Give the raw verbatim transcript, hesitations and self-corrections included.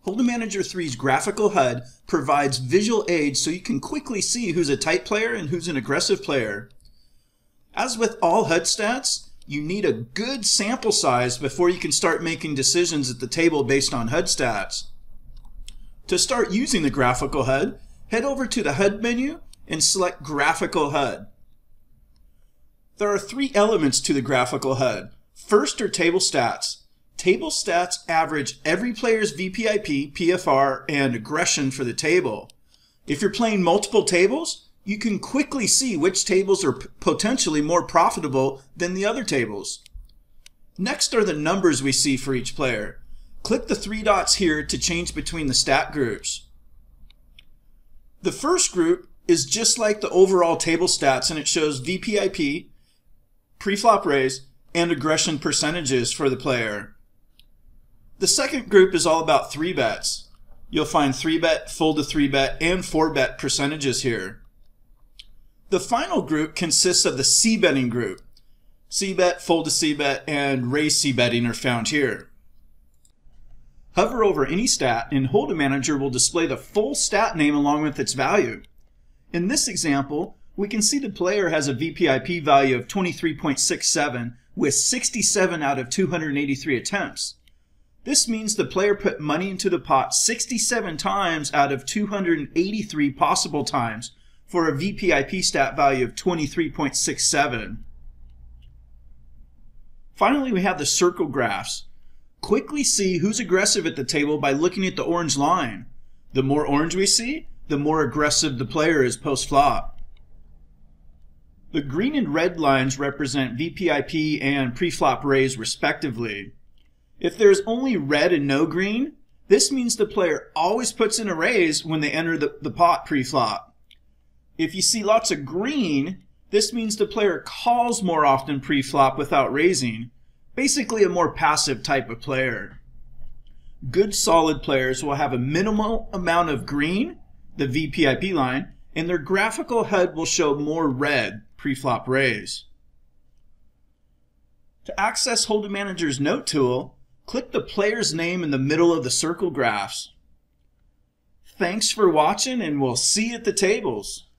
Hold'em Manager three's Graphical H U D provides visual aids so you can quickly see who's a tight player and who's an aggressive player. As with all H U D stats, you need a good sample size before you can start making decisions at the table based on H U D stats. To start using the Graphical H U D, head over to the H U D menu and select Graphical H U D. There are three elements to the Graphical H U D. First are table stats. Table stats average every player's V P I P, P F R, and aggression for the table. If you're playing multiple tables, you can quickly see which tables are potentially more profitable than the other tables. Next are the numbers we see for each player. Click the three dots here to change between the stat groups. The first group is just like the overall table stats, and it shows V P I P, pre-flop raise, and aggression percentages for the player. The second group is all about three bets. You'll find three bet, fold to three bet, and four bet percentages here. The final group consists of the C betting group. C bet, fold to C bet, and raise C betting are found here. Hover over any stat and Hold'em Manager will display the full stat name along with its value. In this example, we can see the player has a V P I P value of twenty-three point six seven with sixty-seven out of two hundred eighty-three attempts. This means the player put money into the pot sixty-seven times out of two hundred eighty-three possible times for a V P I P stat value of twenty-three point six seven. Finally, we have the circle graphs. Quickly see who's aggressive at the table by looking at the orange line. The more orange we see, the more aggressive the player is post-flop. The green and red lines represent V P I P and pre-flop raise respectively. If there's only red and no green, this means the player always puts in a raise when they enter the, the pot pre-flop. If you see lots of green, this means the player calls more often pre-flop without raising. Basically a more passive type of player. Good solid players will have a minimal amount of green, the V P I P line, and their Graphical H U D will show more red, pre-flop raise. To access Hold'em Manager's Note tool, click the player's name in the middle of the circle graphs. Thanks for watching, and we'll see you at the tables.